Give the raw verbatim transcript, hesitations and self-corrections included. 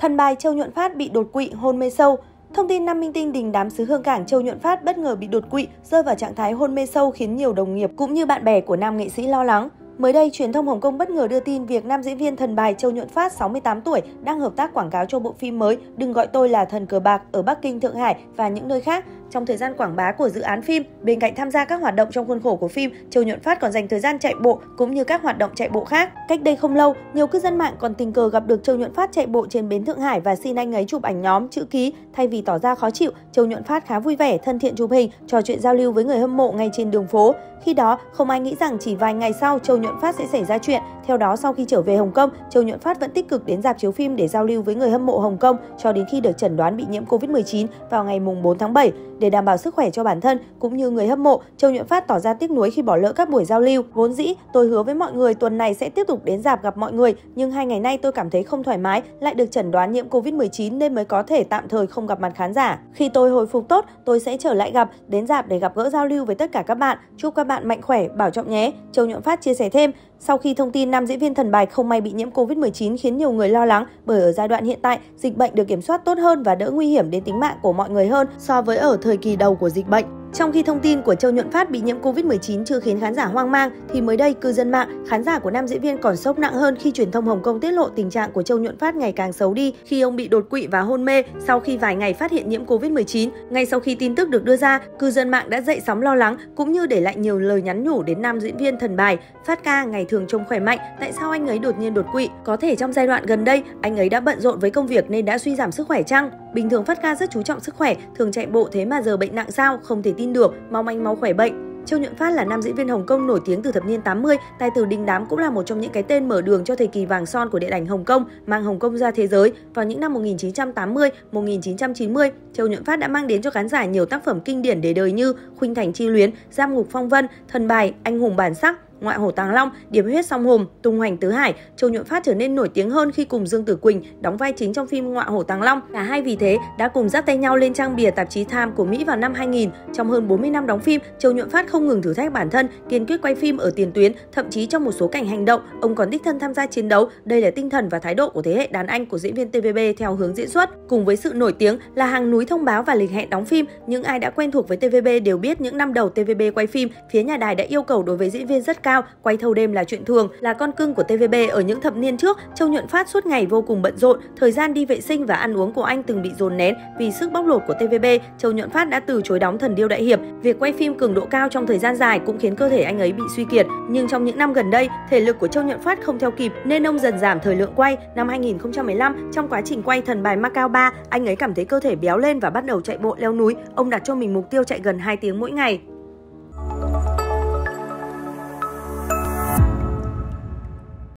Thần bài Châu Nhuận Phát bị đột quỵ, hôn mê sâu. Thông tin nam minh tinh đình đám xứ Hương Cảng Châu Nhuận Phát bất ngờ bị đột quỵ, rơi vào trạng thái hôn mê sâu khiến nhiều đồng nghiệp cũng như bạn bè của nam nghệ sĩ lo lắng. Mới đây, truyền thông Hồng Kông bất ngờ đưa tin việc nam diễn viên thần bài Châu Nhuận Phát sáu mươi tám tuổi đang hợp tác quảng cáo cho bộ phim mới Đừng Gọi Tôi Là Thần Cờ Bạc ở Bắc Kinh, Thượng Hải và những nơi khác. Trong thời gian quảng bá của dự án phim, bên cạnh tham gia các hoạt động trong khuôn khổ của phim, Châu Nhuận Phát còn dành thời gian chạy bộ cũng như các hoạt động chạy bộ khác. Cách đây không lâu, nhiều cư dân mạng còn tình cờ gặp được Châu Nhuận Phát chạy bộ trên bến Thượng Hải và xin anh ấy chụp ảnh nhóm chữ ký. Thay vì tỏ ra khó chịu, Châu Nhuận Phát khá vui vẻ, thân thiện chụp hình, trò chuyện giao lưu với người hâm mộ ngay trên đường phố. Khi đó, không ai nghĩ rằng chỉ vài ngày sau Châu Nhuận Phát sẽ xảy ra chuyện. Theo đó, sau khi trở về Hồng Kông, Châu Nhuận Phát vẫn tích cực đến rạp chiếu phim để giao lưu với người hâm mộ Hồng Kông cho đến khi được chẩn đoán bị nhiễm Covid mười chín vào ngày bốn tháng bảy. Để đảm bảo sức khỏe cho bản thân cũng như người hâm mộ, Châu Nhuận Phát tỏ ra tiếc nuối khi bỏ lỡ các buổi giao lưu. Vốn dĩ, tôi hứa với mọi người tuần này sẽ tiếp tục đến rạp gặp mọi người, nhưng hai ngày nay tôi cảm thấy không thoải mái, lại được chẩn đoán nhiễm Covid mười chín nên mới có thể tạm thời không gặp mặt khán giả. Khi tôi hồi phục tốt, tôi sẽ trở lại gặp, đến rạp để gặp gỡ giao lưu với tất cả các bạn. Chúc các bạn mạnh khỏe, bảo trọng nhé. Châu Nhuận Phát chia sẻ thêm. Sau khi thông tin nam diễn viên thần bài không may bị nhiễm Covid mười chín khiến nhiều người lo lắng, bởi ở giai đoạn hiện tại, dịch bệnh được kiểm soát tốt hơn và đỡ nguy hiểm đến tính mạng của mọi người hơn so với ở thời kỳ đầu của dịch bệnh. Trong khi thông tin của Châu Nhuận Phát bị nhiễm Covid mười chín chưa khiến khán giả hoang mang, thì mới đây cư dân mạng, khán giả của nam diễn viên còn sốc nặng hơn khi truyền thông Hồng Kông tiết lộ tình trạng của Châu Nhuận Phát ngày càng xấu đi khi ông bị đột quỵ và hôn mê sau khi vài ngày phát hiện nhiễm Covid mười chín. Ngay sau khi tin tức được đưa ra, cư dân mạng đã dậy sóng lo lắng cũng như để lại nhiều lời nhắn nhủ đến nam diễn viên thần bài. Phát ca ngày thường trông khỏe mạnh, tại sao anh ấy đột nhiên đột quỵ? Có thể trong giai đoạn gần đây anh ấy đã bận rộn với công việc nên đã suy giảm sức khỏe chăng? Bình thường Phát ca rất chú trọng sức khỏe, thường chạy bộ, thế mà giờ bệnh nặng sao? Không thể tin được, mong anh mau khỏe bệnh. Châu Nhuận Phát là nam diễn viên Hồng Kông nổi tiếng từ thập niên tám mươi, tài tử đình đám cũng là một trong những cái tên mở đường cho thời kỳ vàng son của điện ảnh Hồng Kông, mang Hồng Kông ra thế giới. Vào những năm một nghìn chín trăm tám mươi, một nghìn chín trăm chín mươi, Châu Nhuận Phát đã mang đến cho khán giả nhiều tác phẩm kinh điển để đời như Khuynh Thành Chi Luyến, Giam Ngục Phong Vân, Thần bài, Anh Hùng Bản Sắc, Ngoại Hổ Tàng Long, Điểm Huyết Song Hùng, Tung Hoành Tứ Hải. Châu Nhuận Phát trở nên nổi tiếng hơn khi cùng Dương Tử Quỳnh đóng vai chính trong phim Ngoại Hổ Tàng Long. Cả hai vì thế đã cùng dắt tay nhau lên trang bìa tạp chí Time của Mỹ vào năm hai nghìn. Trong hơn bốn mươi năm đóng phim, Châu Nhuận Phát không ngừng thử thách bản thân, kiên quyết quay phim ở tiền tuyến, thậm chí trong một số cảnh hành động, ông còn đích thân tham gia chiến đấu. Đây là tinh thần và thái độ của thế hệ đàn anh của diễn viên tê vê bê theo hướng diễn xuất. Cùng với sự nổi tiếng là hàng núi thông báo và lịch hẹn đóng phim, những ai đã quen thuộc với tê vê bê đều biết những năm đầu tê vê bê quay phim, phía nhà đài đã yêu cầu đối với diễn viên rất cao, quay thâu đêm là chuyện thường. Là con cưng của tê vê bê ở những thập niên trước, Châu Nhuận Phát suốt ngày vô cùng bận rộn, thời gian đi vệ sinh và ăn uống của anh từng bị dồn nén vì sức bóc lột của tê vê bê. Châu Nhuận Phát đã từ chối đóng Thần Điêu Đại Hiệp. Việc quay phim cường độ cao trong thời gian dài cũng khiến cơ thể anh ấy bị suy kiệt. Nhưng trong những năm gần đây, thể lực của Châu Nhuận Phát không theo kịp nên ông dần giảm thời lượng quay. Năm hai nghìn không trăm mười lăm, trong quá trình quay Thần bài Macao ba, anh ấy cảm thấy cơ thể béo lên và bắt đầu chạy bộ leo núi. Ông đặt cho mình mục tiêu chạy gần hai tiếng mỗi ngày.